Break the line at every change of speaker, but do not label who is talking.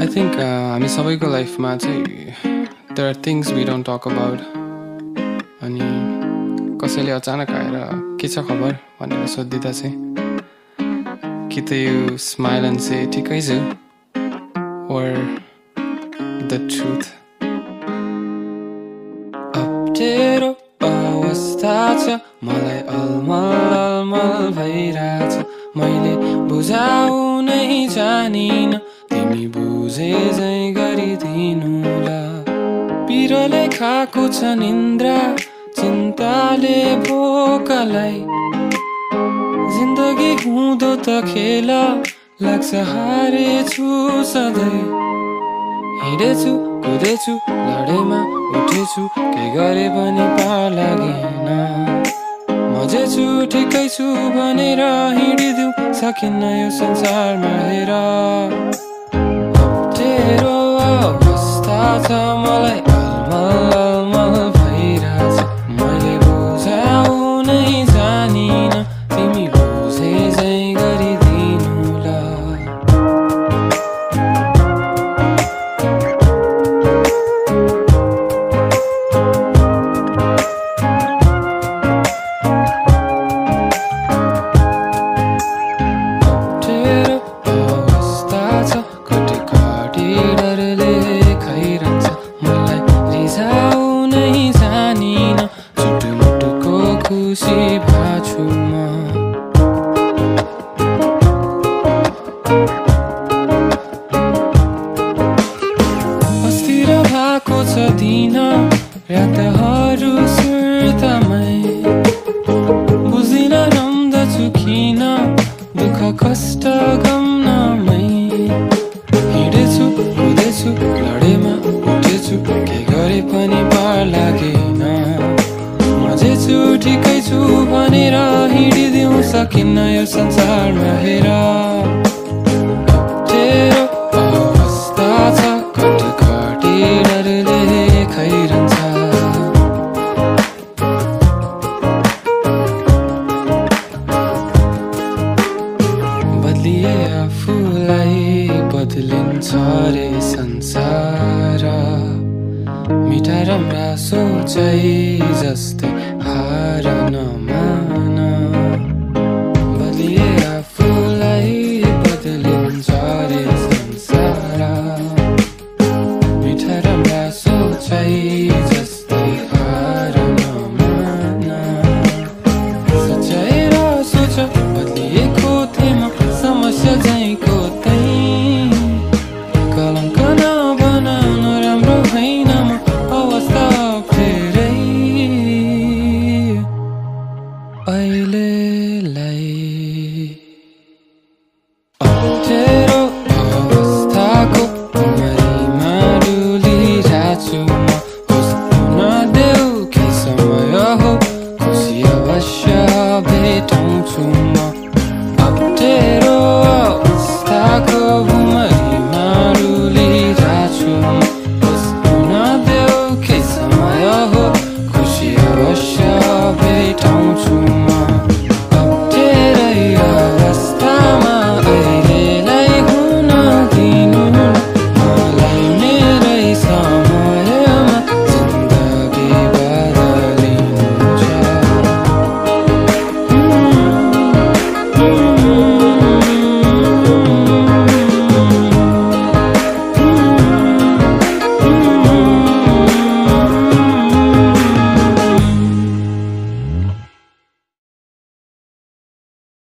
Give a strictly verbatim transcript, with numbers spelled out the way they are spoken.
think हामी सबैको लाइफमा चाहिँ there are things we don't talk about. अनि कसैले अचानक आएर के छ खबर भनेर सोधिदिँदा चाहिँ कि त you smile and say ठिकै छु or the truth. अप्ठेरो अवस्था छ मलाई अलमल अलमल भइराछ मैले बुझाउनै जानिन तिमी बुझे झै गरिदिनुला पिरोले खाएको छ निन्द्रा चिन्ताले भोकलाई जिन्दगी हुँदो त खेल लाग्छ हारेछु सधैँ हिँडेछु कुदेछु लडेमा उठेछु के गरे पनि पार लागेन मजेछु ठिकै छु भनेर हिँडिदिउँ सकिन्न यो संसारमा हेर अप्ठेरो अवस्था छ मलाई अलमल अलमल भइराछ मैले बुझाउनै जानिन तिमी बुझे झै गरिदिनुला रातहरू सुर्तामै बुझिन रम्दछु किन दुःख कष्ट गम्नमै हिँडेछु कुदेछु लडेमा उठेछु के गरे पनि पार लागेन मजेछु ठिकै छु भनेर हिँडिदिउँ सकिन्न यो संसारमा हेर अप्ठेरो अवस्था छ कटकटी डरले खाइरहन्छ बदलिए आफूलाई बदलिन्छ रे संसार मिठा राम्रा सोचै जस्तै हार नमान बदलिए आफूलाई बदलिन्छ रे संसार मिठा राम्रा सोचै जस्तै हार नमान सोचाइ र सोच बदलिएको थिएँ समस्या झैको तै कलङ्क नबनाउन राम्रो होइन म अवस्था अप्ठेरै अहिलेलाई अप्ठेरो अवस्थाको मरीमा डुलिरहेछु म होस् नदेऊ के समय हो खुसी अवश्य भेटाउँछु म